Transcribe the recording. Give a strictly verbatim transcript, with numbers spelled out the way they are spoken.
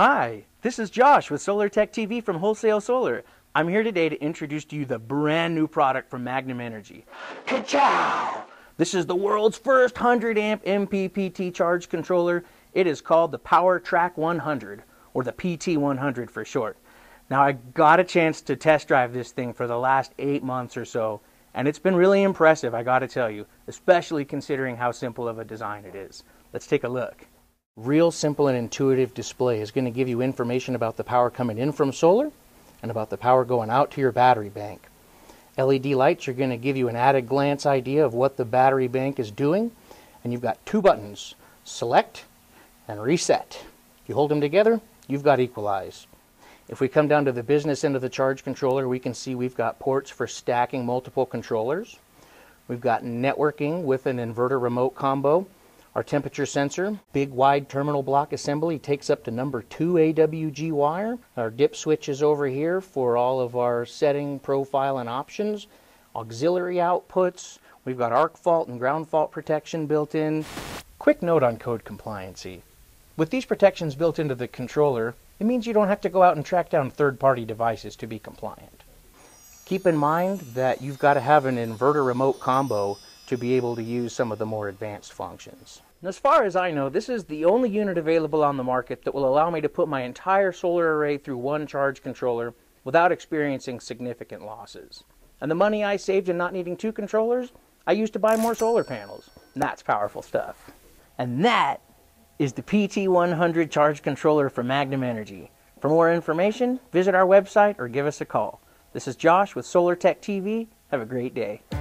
Hi, this is Josh with Solar Tech T V from Wholesale Solar. I'm here today to introduce to you the brand new product from Magnum Energy. Ka-chow! This is the world's first one hundred amp M P P T charge controller. It is called the PowerTrack one hundred, or the P T one hundred for short. Now, I got a chance to test drive this thing for the last eight months or so, and it's been really impressive, I gotta tell you, especially considering how simple of a design it is. Let's take a look. Real simple and intuitive display is going to give you information about the power coming in from solar and about the power going out to your battery bank. L E D lights are going to give you an at a glance idea of what the battery bank is doing, and you've got two buttons, select and reset. If you hold them together, you've got equalize. If we come down to the business end of the charge controller, we can see we've got ports for stacking multiple controllers. We've got networking with an inverter remote combo. Our temperature sensor, big wide terminal block assembly, takes up to number two A W G wire. Our dip switch is over here for all of our setting, profile, and options. Auxiliary outputs. We've got arc fault and ground fault protection built in. Quick note on code compliancy. With these protections built into the controller, it means you don't have to go out and track down third-party devices to be compliant. Keep in mind that you've got to have an inverter remote combo to be able to use some of the more advanced functions. And as far as I know, this is the only unit available on the market that will allow me to put my entire solar array through one charge controller without experiencing significant losses. And the money I saved in not needing two controllers, I used to buy more solar panels. And that's powerful stuff. And that is the P T one hundred charge controller from Magnum Energy. For more information, visit our website or give us a call. This is Josh with Solar Tech T V. Have a great day.